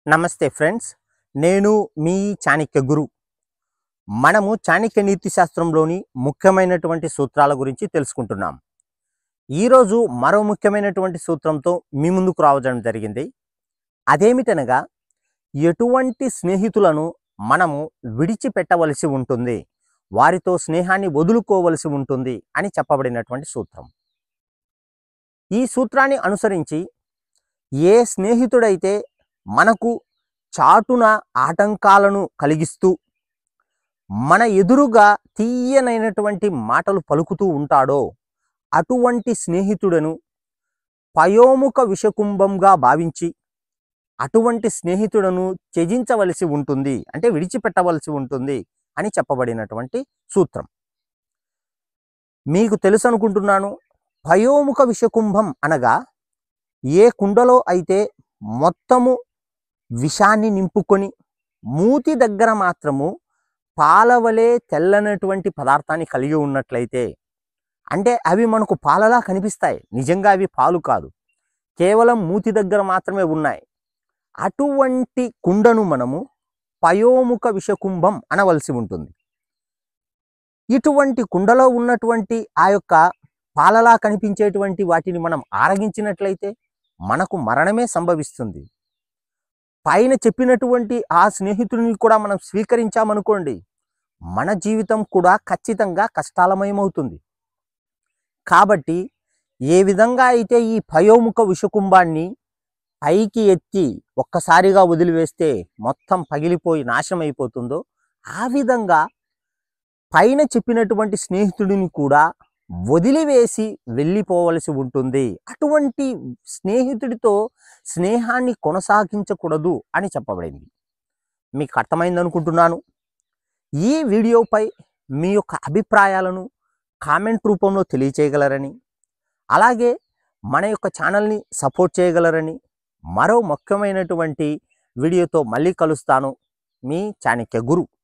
నమస్తే ఫ్రెండ్స్, నేను మీ చాణక్య గురు. మనము చాణక్య నీతి శాస్త్రంలోని ముఖ్యమైనటువంటి సూత్రాల గురించి తెలుసుకుంటున్నాం. ఈరోజు మరో ముఖ్యమైనటువంటి సూత్రంతో మీ ముందుకు రావడం జరిగింది. అదేమిటనగా, ఎటువంటి స్నేహితులను మనము విడిచిపెట్టవలసి ఉంటుంది, వారితో స్నేహాన్ని వదులుకోవలసి ఉంటుంది అని చెప్పబడినటువంటి సూత్రం. ఈ సూత్రాన్ని అనుసరించి ఏ స్నేహితుడైతే మనకు చాటున ఆటంకాలను కలిగిస్తూ మన ఎదురుగా తీయనైనటువంటి మాటలు పలుకుతూ ఉంటాడో అటువంటి స్నేహితుడను పయోముఖ విషకుంభంగా భావించి అటువంటి స్నేహితుడను త్యజించవలసి ఉంటుంది, అంటే విడిచిపెట్టవలసి ఉంటుంది అని చెప్పబడినటువంటి సూత్రం. మీకు తెలుసు అనుకుంటున్నాను. పయోముఖ విషకుంభం అనగా ఏ కుండలో అయితే మొత్తము విషాన్ని నింపుకొని మూతి దగ్గర మాత్రము పాలవలే తెల్లనటువంటి పదార్థాన్ని కలిగి ఉన్నట్లయితే, అంటే అవి మనకు పాలలా కనిపిస్తాయి, నిజంగా అవి పాలు కాదు, కేవలం మూతి దగ్గర మాత్రమే ఉన్నాయి. అటువంటి కుండను మనము పయోముఖ విషకుంభం అనవలసి ఉంటుంది. ఇటువంటి కుండలో ఉన్నటువంటి ఆ యొక్క పాలలా కనిపించేటువంటి వాటిని మనం ఆరగించినట్లయితే మనకు మరణమే సంభవిస్తుంది. పైన చెప్పినటువంటి ఆ స్నేహితుడిని కూడా మనం స్వీకరించామనుకోండి, మన జీవితం కూడా ఖచ్చితంగా కష్టాలమయమవుతుంది. కాబట్టి ఏ విధంగా అయితే ఈ పయోముఖ విషకుంభాన్ని పైకి ఎత్తి ఒక్కసారిగా వదిలివేస్తే మొత్తం పగిలిపోయి నాశనం అయిపోతుందో, ఆ విధంగా పైన చెప్పినటువంటి స్నేహితుడిని కూడా వదిలివేసి వెళ్ళిపోవలసి ఉంటుంది. అటువంటి స్నేహితుడితో స్నేహాన్ని కొనసాగించకూడదు అని చెప్పబడింది. మీకు అర్థమైంది అనుకుంటున్నాను. ఈ వీడియోపై మీ యొక్క అభిప్రాయాలను కామెంట్ రూపంలో తెలియచేయగలరని, అలాగే మన యొక్క ఛానల్ని సపోర్ట్ చేయగలరని, మరో ముఖ్యమైనటువంటి వీడియోతో మళ్ళీ కలుస్తాను. మీ చాణక్య గురు.